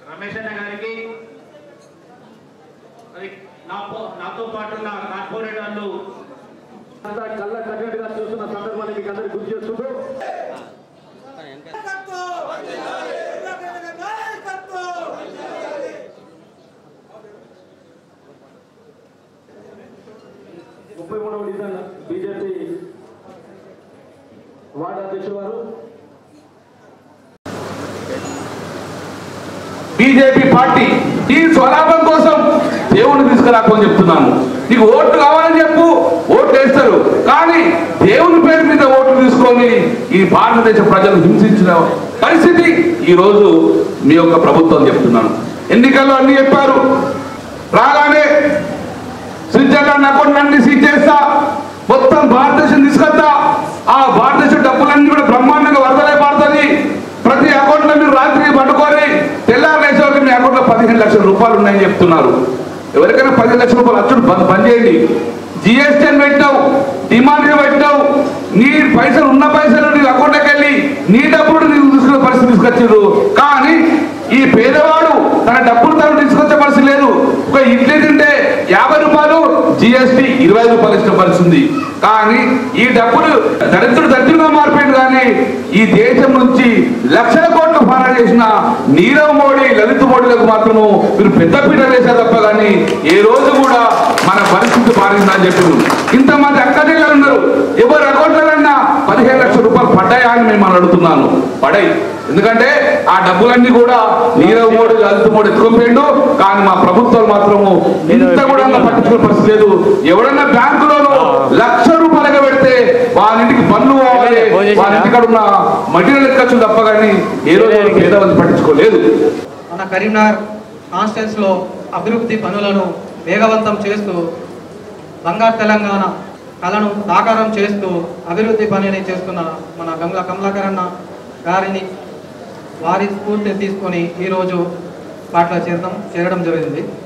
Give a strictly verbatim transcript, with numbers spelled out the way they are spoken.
రమేష్ అన్న గారికి నాతో పాటు కార్పొరేట్ వాళ్ళు కళ్ళ కట్టడిగా చూస్తున్న సందర్భాన్ని మీకు అందరికి గుర్తు చేస్తుంటూ ముప్పై మూడవ డివిజన్ బీజేపీ వార్డు అధ్యక్షుడు వారు బీజేపీ పార్టీ ఈ స్వలాభం కోసం దేవుని తీసుకురాకని చెప్తున్నాను. నీకు ఓట్లు కావాలని చెప్పు, ఓట్లు వేస్తారు. కానీ దేవుని పేరు మీద ఓట్లు తీసుకొని ఈ భారతదేశ ప్రజలు హింసించిన పరిస్థితి ఈ రోజు మీ యొక్క ప్రభుత్వం చెప్తున్నాను. ఎన్నికల్లో అన్ని చెప్పారు, రాగానే స్విట్జర్లాండ్ అకౌంట్ అన్ని సీజ్ చేస్తా, మొత్తం భారతదేశం తీసుకొస్తా, ఆ భారతదేశం డబ్బులన్నీ కూడా బ్రహ్మాండంగా వరదలే పడుతుంది, ప్రతి అకౌంట్లో మీరు రాత్రికి పట్టుకొని తెల్లారేసరికి మీ అకౌంట్లో పదిహేను లక్షల రూపాయలు ఉన్నాయని చెప్తున్నారు. ఎవరికైనా పదిహేను లక్షల రూపాయలు అచ్చుడు బంద్ చేయండి. జిఎస్టీ అని పెట్టావు, డిమాండ్ పెట్టావు, నీ పైసలు ఉన్న పైసలు నీ అకౌంట్లోకి వెళ్ళి నీ డబ్బులు నీకు తీసుకునే పరిస్థితి తీసుకొచ్చారు. కానీ ఈ పేదవాడు తన డబ్బులు తను తీసుకొచ్చే పరిస్థితి లేదు. ఒక ఇడ్లీ తింటే యాభై రూపాయలు జిఎస్టీ ఇరవై రూపాయలు ఇచ్చిన పరిస్థితి. కానీ ఈ డబ్బులు దరిద్రుడు దరిద్రంగా మారిపోయింది. కానీ ఈ దేశం నుంచి లక్షల కోట్లు ఫారా చేసిన నీరవ్ మోడీ లలిత్ మోడీలకు మాత్రము మీరు పెద్దపీట వేశారు తప్ప కానీ ఏ రోజు కూడా మన పరిస్థితి మారిందని చెప్పారు. ఇంతమంది అక్కడిగా ఉన్నారు, ఎవరు అకౌంట్లన్నా పదిహేను లక్షల రూపాయలు పడ్డాయా అని మేము అడుగుతున్నాను. పడాయి, ఎందుకంటే ఆ డబ్బులన్నీ కూడా నీరవ్ మోడీ లలిత్ మోడీ ఎత్తుకోపోయిండు. కానీ మా ప్రభుత్వాలు మాత్రము ఇంత కూడా పట్టించుకునే పరిస్థితి లేదు. ఎవడన్నా బ్యాంకులోనూ లక్ష రూపాయలుగా పెడితే వాళ్ళ ఇంటికి పన్ను పోవాలి, వాళ్ళ ఇంటికాడ ఉన్న మటీరియల్ ఖర్చులు తప్ప కానీ ఏ రోజు పేదవాళ్ళు పట్టించుకోలేదు. మన కరీంనగర్ కాన్స్టిట్యూన్స్ లో అభివృద్ధి పనులను వేగవంతం చేస్తూ బంగారు తెలంగాణ కళను సాకారం చేస్తూ అభివృద్ధి పనిని చేస్తున్న మన గంగుల కమలాకర్ అన్న గారిని వారి స్ఫూర్తి తీసుకొని ఈరోజు పాటలు చేరడం చేరడం జరిగింది.